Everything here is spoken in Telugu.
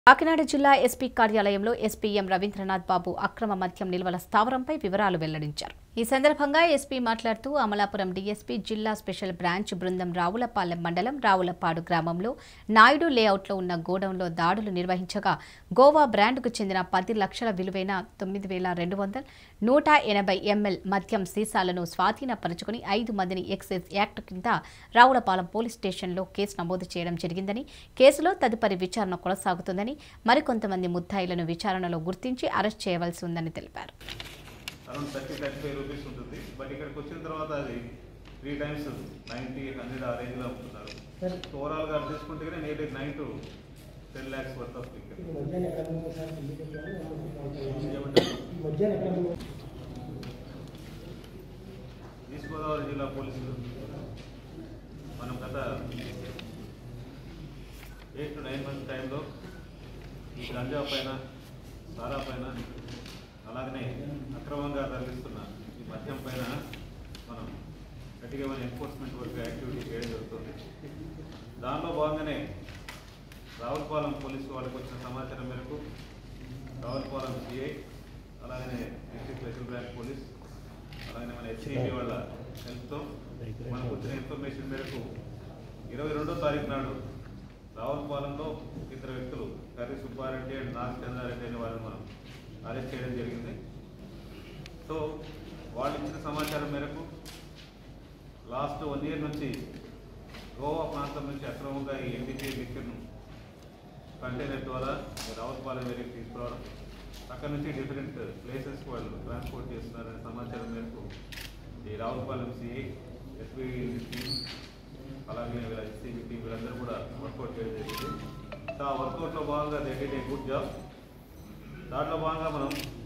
కాకినాడ జిల్లా ఎస్పీ కార్యాలయంలో ఎస్పీ ఎం రవీంద్రనాథ్ బాబు అక్రమ మద్యం నిల్వల స్థావరంపై వివరాలు వెల్లడించారు. ఈ సందర్భంగా ఎస్పీ మాట్లాడుతూ అమలాపురం డీఎస్పీ జిల్లా స్పెషల్ బ్రాంచ్ బృందం రావులపాలెం మండలం రావులపాడు గ్రామంలో నాయుడు లేఅవుట్లో ఉన్న గోడౌన్లో దాడులు నిర్వహించగా గోవా బ్రాండ్కు చెందిన 10 లక్షల విలువైన 9,200 180 ml మద్యం సీసాలను స్వాధీనపరుచుకుని 5 మందిని ఎక్సైజ్ యాక్ట్ కింద రావులపాలెం పోలీస్ స్టేషన్లో కేసు నమోదు చేయడం జరిగిందని, కేసులో తదుపరి విచారణ కొనసాగుతుందని, మరికొంతమంది ముద్దాయిలను విచారణలో గుర్తించి అరెస్ట్ చేయవలసి ఉందని తెలిపారు. అరౌండ్ 30-35 రూపీస్ ఉంటుంది. బట్ ఇక్కడికి వచ్చిన తర్వాత అది 3 times 90-100 ఆ రేంజ్లో అమ్ముతున్నారు. ఓవరాల్గా తీసుకుంటే nearly 9 to 10 lakhs worth of liquor. East Godavari జిల్లా పోలీసులు మనం గత 8 to 9 months టైంలో ఈ గంజా పైన, సారా పైన, అలాగనే అక్రమంగా తరలిస్తున్న ఈ మద్యం పైన మనం గట్టిగా ఎన్ఫోర్స్మెంట్ వర్క్ యాక్టివిటీ చేయడం జరుగుతుంది. దానిలో భాగంగానే రావులపాలెం పోలీసు వాళ్ళకి వచ్చిన సమాచారం మేరకు రావులపాలెం సిఐ, అలాగనే డిస్ట్రిక్ట్ స్పెషల్ బ్రాంచ్ పోలీస్, అలాగనే మన హెచ్ఐబి వాళ్ళ హెల్ప్తో మనకు వచ్చిన ఇన్ఫర్మేషన్ మేరకు 22వ తారీఖు నాడు రావులపాలెంలో 2 వ్యక్తులు కర్రీ సుబ్బారెడ్డి అండ్ నాగ చంద్రారెడ్డి అనే వాళ్ళని మనం అరెస్ట్ చేయడం జరిగింది. సో వాళ్ళు ఇచ్చిన సమాచారం మేరకు లాస్ట్ 1 year నుంచి గోవా ప్రాంతం నుంచి అక్రమంగా ఈ ఎన్డీపీ లిక్కర్ను కంటైనర్ ద్వారా రావులపాలెం ఏరియాకి తీసుకురావడం, అక్కడ నుంచి డిఫరెంట్ ప్లేసెస్కి వాళ్ళు ట్రాన్స్పోర్ట్ చేస్తున్నారనే సమాచారం మేరకు ఈ రావులపాలెం సిఐ, ఎస్పీ టీమ్, అలాగే వీళ్ళ ఎస్సీబీ టీం వీళ్ళందరూ కూడా వర్కౌట్ చేయడం జరిగింది. సో ఆ వర్కౌట్లో భాగంగా they did a good job. దాంట్లో భాగంగా మనం